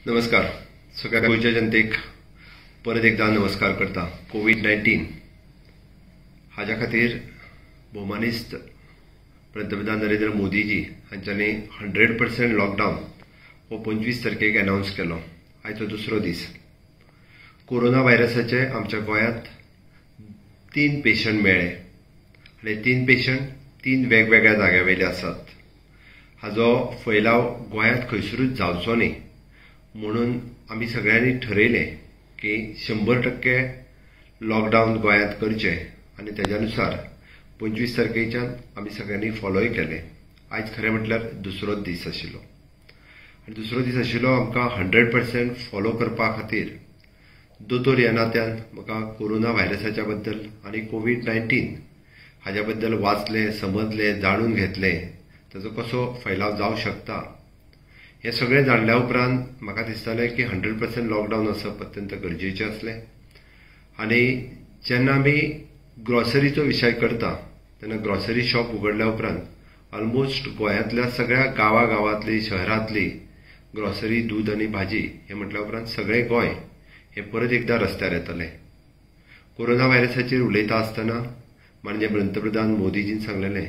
नमस्कार. सगळ्या गोंयच्या जनतेक परत एकदा नमस्कार करता. कोविड-19 हाज्या खातीर भौमानिस्त पंतप्रधान नरेंद्र मोदीजी हांच्यांनी 100% लॉकडावन हो 25 तारखेक अनाउन्स केलो. आयचो दुसरो दीस. कोरोना व्हायरसाचे आमच्या गोंयांत 3 पेशंट मेळ्ळे आनी 3 पेशंट 3 वेगवेगळ्या जाग्यावयले आसात. हाजो फैलाव गोंयांत खंयसरूच जावचो न्ही म्हणून आमी सगळ्यांनी ठरयलें की 100% लॉकडावन गोंयांत करचें आनी तेज्यानुसार 25 तारखेच्यान आमी सगळ्यांनी फॉलोय केलें. आयज खरें म्हटल्यार दुसरोच दीस आशिल्लो आनी दुसरो दीस आशिल्लो आमकां 100% फॉलो करपा खातीर दोतोर ह्या नात्यान म्हाका कोरोना व्हायरसाच्या बद्दल आनी कोविड-19 हाज्या बद्दल वाचलें, समजलें, जाणून घेतलें, ताचो कसो फैलाव जावंक शकता हें सगळें जाणल्या उपरांत म्हाका दिसतालें की 100% लॉकडावन आसप अत्यंत गरजेचें आसलें. आनी जेन्ना आमी ग्रॉसरीचो विशय करता तेन्ना ग्रॉसरी शॉप उगडल्या उपरांत ऑलमोस्ट गोंयांतल्या सगळ्या गांवांतली, शहरांतली ग्रॉसरी, दूध आनी भाजी हें म्हटल्या उपरांत सगळें गोंय हें परत एकदा रस्त्यार येतलें. कोरोना व्हायरसाचेर उलयता आसतना म्हणजे पंतप्रधान मोदीजीन सांगलेलें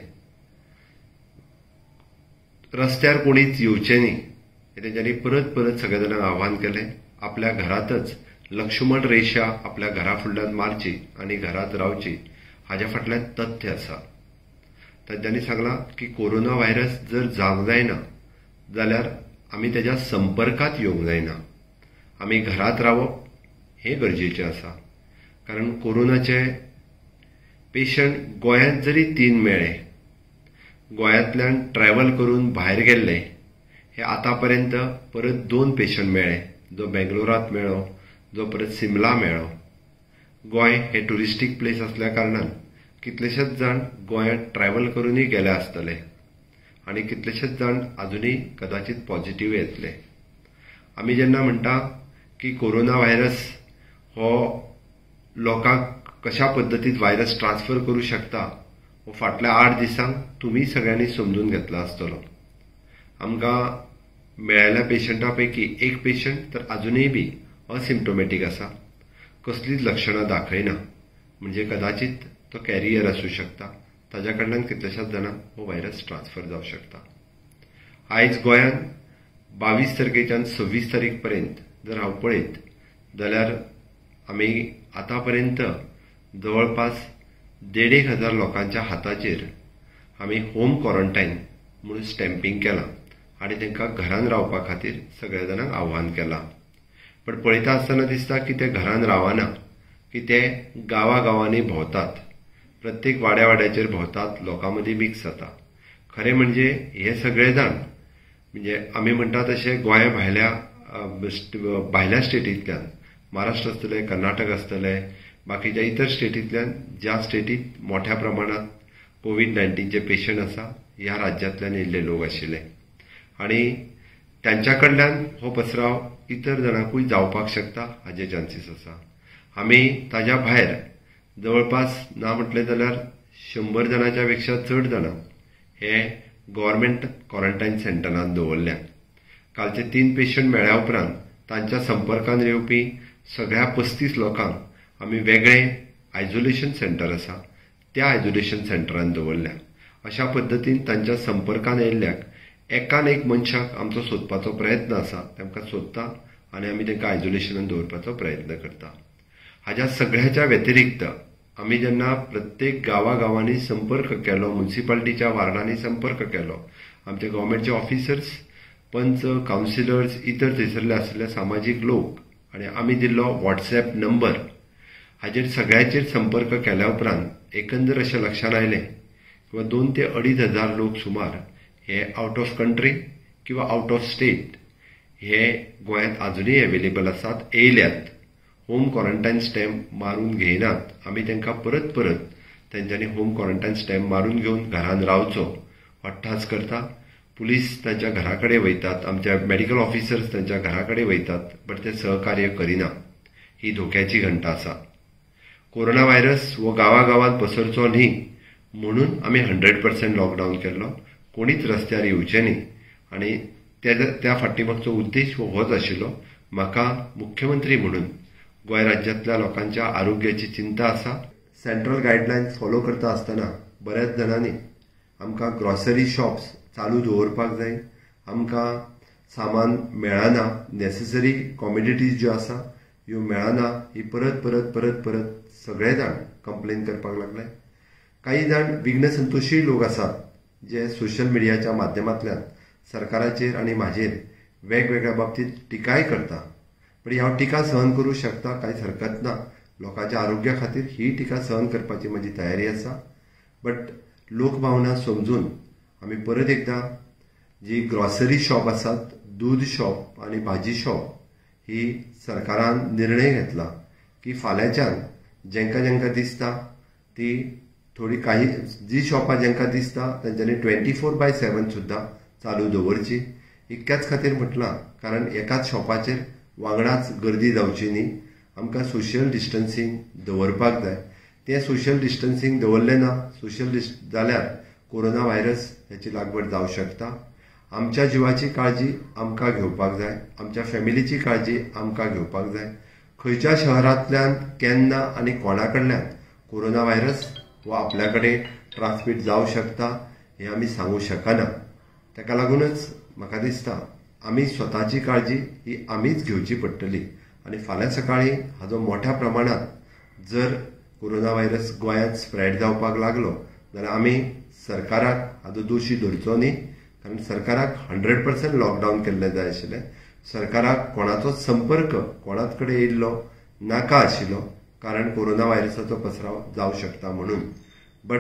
रस्त्यार कोणीच येवचें न्ही हें तेंच्यांनी परत परत सगळ्या जाणांक आव्हान केलें. आपल्या घरांतच लक्ष्मण रेषा आपल्या घरा फुडल्यान मारची आनी घरांत रावची हाज्या फाटल्यान तथ्य आसा. तांच्यांनी सांगलां की कोरोना व्हायरस जर जावंक जायना जाल्यार आमी तेज्या संपर्कांत येवंक जायना. आमी घरांत रावप हें गरजेचें आसा. कारण कोरोनाचे पेशंट गोंयांत जरी 3 मेळ्ळे, गोंयांतल्यान ट्रॅव्हल करून भायर गेल्ले हे आतापर्यंत परत 2 पेशंट मेळ्ळे. जो बेंगलोरांत मेळ्ळो, जो परत सिमला मेळ्ळो. गोंय हे टुरिस्टीक प्लेस आसल्या कारणान कितलेशेच जाण गोंयांत ट्रॅव्हल करूनय गेले आसतले आनी कितलेशेच जाण अजुनूय कदाचित पॉझिटिव्ह येतले. आमी जेन्ना म्हणटा की कोरोना व्हायरस हो लोकांक कशा पद्दतीन व्हायरस ट्रान्सफर करू शकता हो फाटल्या 8 दिसांक तुमी सगळ्यांनी समजून घेतला आसतलो. आमकां मेळिल्ल्या पेशंटा पैकी एक पेशंट तर अजुनूय बी असिम्प्टोमॅटीक आसा, कसलीच लक्षणां दाखयना. म्हणजे कदाचित तो कॅरियर आसूं शकता. ताच्या कडल्यान कितल्याशाच जाणांक हो व्हायरस ट्रान्सफर जावंक शकता. आयज गोंयांत 22 तारखेच्यान 26 तारीख पर्यंत जर हांव पळयत जाल्यार आमी आतापर्यंत जवळपास 1,500 लोकांच्या हाताचेर आमी होम क्वॉरंटायन म्हणून स्टॅम्पिंग केलां आनी तांकां घरांत रावपा खातीर सगळ्या जाणांक आव्हान केलां. पण पळयता आसतना दिसता की ते घरांत रावना, की ते गांवांनी भोंवतात, प्रत्येक वाड्याचेर भोंवतात, लोकां मदीं मिक्स जाता. खरें म्हणजे हे सगळे जाण म्हणजे आमी म्हणटा तशें गोंया भायल्या स्टेटींतल्यान, महाराष्ट्र आसतले, कर्नाटक आसतले, बाकीच्या इतर स्टेटींतल्यान ज्या स्टेटींत मोठ्या प्रमाणांत कोविड-19चे पेशंट आसा ह्या राज्यांतल्यान येयल्ले लोक आशिल्ले आनी त्यांच्या कडल्यान हो पसराव इतर जाणांकूय जावपाक शकता हाचे चान्सीस आसा. आमी ताज्या भायर जवळपास ना म्हटलें जाल्यार 100 जाणांच्या पेक्षा चड जाणां हे गव्हर्नमेंट क्वॉरंटायन सेंटरांत दवरल्या. कालचे 3 पेशंट मेळ्ळ्या उपरांत तांच्या संपर्कांत येवपी सगळ्या 35 लोकांक आमी वेगळे आयसोलेशन सेंटर आसा त्या आयसोलेशन सेंटरांत दवरल्या. अशा पद्दतीन तांच्या संपर्कांत येयल्ल्याक एकान एक मनशाक आमचो सोदपाचो प्रयत्न आसा. तांकां सोदता आनी आमी तांकां आयसोलेशनांत दवरपाचो प्रयत्न करता. हाज्या सगळ्याच्या व्यतिरिक्त आमी जेन्ना प्रत्येक गांवांनी संपर्क केलो, म्युनिसिपालिटीच्या वार्डांनी संपर्क केलो, आमचे गव्हर्नमेंटचे ऑफिसर्स, पंच, कावन्सिलर्स, इतर थंयसरले आशिल्ले सामाजीक लोक आनी आमी दिल्लो व्हॉट्सएप नंबर हाजेर सगळ्याचेर संपर्क केल्या उपरांत एकंदर अशें लक्षांत आयलें किंवा 2 ते 2,500 लोक सुमार हे आउट ऑफ कंट्री किंवा आउट ऑफ स्टेट हे गोंयांत अजुनूय अवेलेबल आसात, येयल्यात. होम क्वॉरंटायन स्टॅम्प मारून घेयनात. आमी तांकां परत तांच्यांनी होम क्वॉरंटायन स्टॅम्प मारून घेवन घरांत रावचो अठ्ठास करता. पुलीस तांच्या घरा कडेन वयतात, आमच्या मेडिकल ऑफिसर्स तांच्या घरा कडेन वयतात, पण ते सहकार्य करिना. ही धोक्याची घंटा आसा. कोरोना व्हायरस हो गांवांत पसरचो न्ही म्हणून आमी 100% लॉकडावन केल्लो. कोणीच रस्त्यार येवचें न्ही आनी त्या फाटलीमागचो उद्देश होच आशिल्लो. म्हाका मुख्यमंत्री म्हणून गोंय राज्यांतल्या लोकांच्या आरोग्याची चिंता आसा. सेंट्रल गायडलायन्स फॉलो करता आसतना बऱ्याच जाणांनी आमकां ग्रॉसरी शॉप्स चालू दवरपाक जाय. आमकां सामान मेळना, नेसेसरी कॉमोडिटीज ज्यो आसा ह्यो मेळना, ही परत परत परत परत सगळे जाण कंप्लेन करपाक लागले. काही जाण विघ्न संतोशी लोक आसात जे सोशल मिडियाच्या माध्यमांतल्यान सरकाराचेर आनी म्हाजेर वेगवेगळ्या बाबतीत टिकाय करता. पण हांव टिका सहन करूं शकता, कांयच हरकत ना. लोकांच्या आरोग्या खातीर ही टिका सहन करपाची म्हजी तयारी आसा. बट लोकभावना समजून आमी परत एकदां जी ग्रॉसरी शॉप आसात, दूध शॉप आनी भाजी शॉप, ही सरकारान निर्णय घेतला की फाल्यांच्यान जेंका जेंका दिसता ती थोडी काही जी शॉपां जेंका दिसता तांच्यांनी 24/7 सुद्दां चालू दवरची. इतक्याच खातीर म्हटलां कारण एकाच शॉपाचेर वांगडाच गर्दी जावची न्ही. आमकां सोशल डिस्टन्सिंग दवरपाक जाय. तें सोशल डिस्टन्सिंग दवरलें ना, सोशल जाल्यार कोरोना व्हायरस ह्याची लागवड जावंक शकता. आमच्या जिवाची काळजी आमकां घेवपाक जाय, आमच्या फॅमिलीची काळजी आमकां घेवपाक जाय. खंयच्या शहरांतल्यान केन्ना आनी कोणा कडल्यान कोरोना व्हायरस हो आपल्या कडेन ट्रान्समीट जावंक शकता हें आमी सांगूंक शकना. ताका लागूनच म्हाका दिसता आमी स्वताची काळजी ही आमीच घेवची पडटली. आनी फाल्यां सकाळी हाजो मोठ्या प्रमाणात जर कोरोना व्हायरस गोंयांत स्प्रेड जावपाक लागलो जाल्यार आमी सरकाराक हाजो दोशी धरचो न्ही. कारण सरकाराक 100% लॉकडावन केल्लें जाय आशिल्लें. सरकाराक कोणाचो संपर्क कोणाच कडेन येयल्लो नाका आशिल्लो, कारण कोरोना व्हायरसाचो पसराव जावंक शकता म्हणून. बट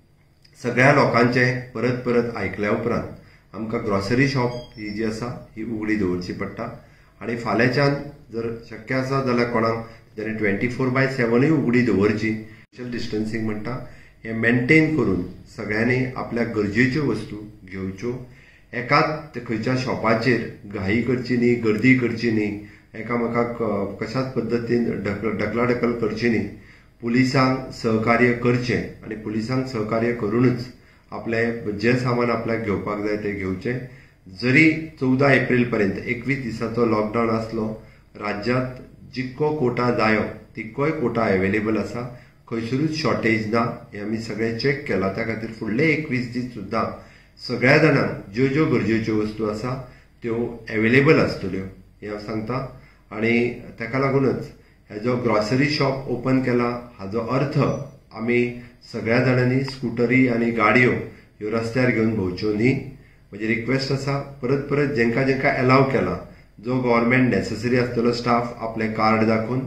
सगळ्या लोकांचें परत परत आयकल्या उपरांत आमकां ग्रॉसरी शॉप ही जी आसा ही उगडी दवरची पडटा. आनी फाल्यांच्यान जर शक्य आसा जाल्यार कोणाक तांणी 24/7 उगडी दवरची. सोशल डिस्टन्सिंग म्हणटा हें मेंटेन करून सगळ्यांनी आपल्या गरजेच्यो वस्तू घेवच्यो. एकाच खंयच्या शॉपाचेर घाई करची न्ही, गर्दी करची न्ही, एकामेकाक कशाच पद्दतीन ढकलाढकल करची न्ही. पुलिसांक सहकार्य करचें आनी पुलिसांक सहकार्य करूनच आपलें जें सामान आपल्याक घेवपाक जाय तें घेवचें. जरी 14 एप्रील पर्यंत 21 दिसाचो लॉकडावन आसलो, राज्यांत जितको कोटा जायो तितकोय कोटा अवेलेबल आसा. खंयसरूच शॉर्टेज ना हें आमी सगळें चॅक केलां. त्या खातीर फुडले 21 दीस सुद्दां सगळ्या जाणांक ज्यो ज्यो गरजेच्यो वस्तू आसा त्यो अवेलेबल आसतल्यो हें हांव सांगतां. आनी ताका लागूनच हेजो ग्रॉसरी शॉप ओपन केला हाजो अर्थ आमी सगळ्या जाणांनी स्कुटरी आनी गाडयो ह्यो रस्त्यार घेवन भोंवच्यो न्ही. म्हजी रिक्वेस्ट आसा, परत परत जेंका जेंका अलाव केला, जो गव्हर्मेंट नेसेसरी आसतलो स्टाफ आपले कार्ड दाखोवन,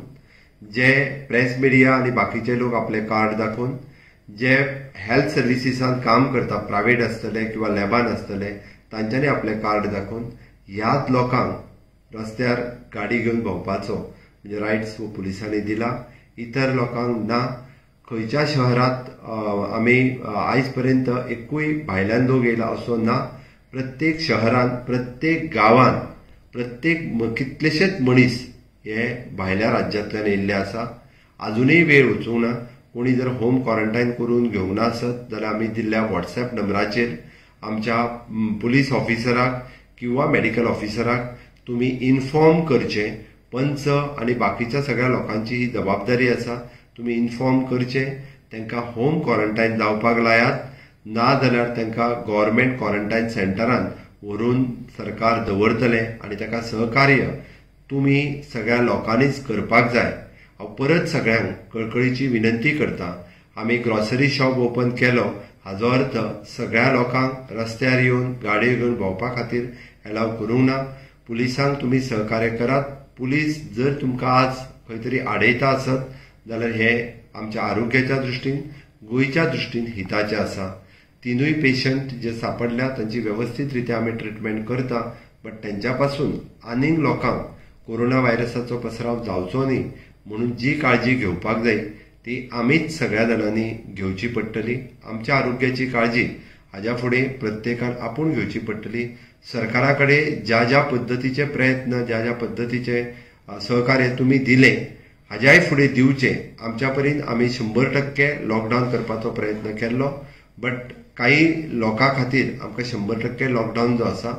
जे प्रेस मिडिया आनी बाकीचे लोक आपले कार्ड दाखोवन, जे हेल्थ सर्विसीसान काम करता, प्रायव्हेट आसतले किंवा लॅबान आसतले, तांच्यांनी आपले कार्ड दाखोवन ह्याच लोकांक रस्त्यार गाडी घेवन भोंवपाचो म्हणजे रायट्स हो पुलिसांनी दिला. इतर लोकांक ना. खंयच्या शहरांत आमी आयज पर्यंत एकूय भायल्यान लोक येयला असो ना. प्रत्येक शहरांत, प्रत्येक गांवांत, प्रत्येक कितलेशेच मनीस हे भायल्या राज्यांतल्यान येयल्ले आसा. अजूनय वेळ वचूंक ना. कोणी जर होम क्वॉरंटायन करून घेवंक ना आसत जाल्यार आमी दिल्ल्या व्हॉट्सॲप नंबराचेर आमच्या पुलीस ऑफिसराक किंवा मेडिकल ऑफिसराक तुमी इन्फॉर्म करचें. पंच आनी बाकीच्या सगळ्या लोकांची ही जबाबदारी आसा. तुमी इन्फॉर्म करचें, तांकां होम क्वॉरंटायन जावपाक लायात. ना जाल्यार तांकां गव्हर्मेंट क्वॉरंटायन सेंटरान व्हरून सरकार दवरतलें आनी ताका सहकार्य तुमी सगळ्या लोकांनीच करपाक जाय. हांव परत सगळ्यांक कळकळीची विनंती करतां. आमी ग्रॉसरी शॉप ओपन केलो हाजो अर्थ सगळ्या लोकांक रस्त्यार येवन गाडयो घेवन भोंवपा खातीर अलाव करूंक ना. पुलिसांक तुमी सहकार्य करात. पुलीस जर तुमकां आज खंय तरी आडयता आसत जाल्यार हें आमच्या आरोग्याच्या दृश्टीन, गोंयच्या दृश्टीन हिताचें आसा. तिनूय पेशंट जे सापडल्या तांची व्यवस्थीत रित्या आमी ट्रिटमेंट करता. बट तेंच्या पासून आनीक लोकांक कोरोना व्हायरसाचो पसराव जावचो न्ही म्हणून जी काळजी घेवपाक जाय ती आमीच सगळ्या जाणांनी घेवची पडटली. आमच्या आरोग्याची काळजी हाज्या फुडें प्रत्येकान आपूण घेवची पडटली. सरकारा कडेन ज्या ज्या पद्दतीचे प्रयत्न, ज्या ज्या पद्दतीचे सहकार्य तुमी दिलें हाज्याय फुडें दिवचें. आमच्या परीन आमी 100% लॉकडावन करपाचो प्रयत्न केल्लो. बट काही लोकां खातीर आमकां 100% लॉकडावन जो आसा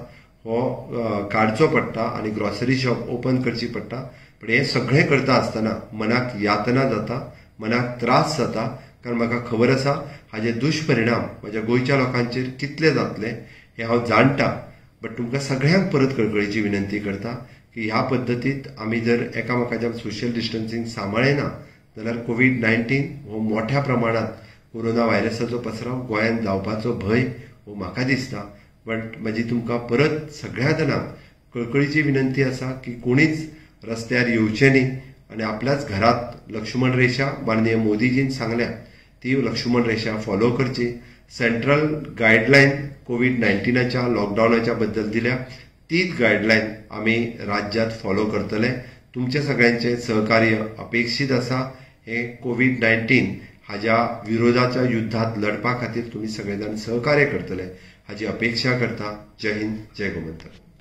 हो काडचो पडटा आणि ग्रॉसरी शॉप ओपन करची पडटा. पण हे सगळें करता आसतना मनाक यातना जाता, मनाक त्रास जाता. कारण म्हाका खबर आसा हाचे दुश्परिणाम म्हज्या गोंयच्या लोकांचेर कितले जातले हे हांव जाणटा. बट तुमकां सगळ्यांक परत कळकळीची विनंती करता की ह्या पद्दतीत आमी जर एकामेकाच्या सोशल डिस्टन्सिंग सांबाळना जाल्यार कोविड-19 हो मोठ्या प्रमाणात कोरोना व्हायरसाचो पसराव गोंयांत जावपाचो भंय हो म्हाका दिसता. बट म्हजी तुमकां परत सगळ्या जाणांक कळकळीची विनंती आसा की कोणीच रस्त्यार येवचें न्ही आणि आपल्याच घरात लक्ष्मण रेषा माननीय मोदीजीन सांगल्या ती लक्ष्मण रेषा फॉलो करची. सेंट्रल गायडलायन कोविड-19च्या लॉकडाऊनाच्या बद्दल दिल्या तीच गायडलायन आमी राज्यात फॉलो करतले. तुमचे सगळ्यांचे सहकार्य अपेक्षित आसा. हे कोविड-19 हाच्या विरोधाच्या युद्धात लढपा खातीर तुम्ही सगळेजण सहकार्य करतले हाची अपेक्षा करता. जय हिंद, जय गोमंतक.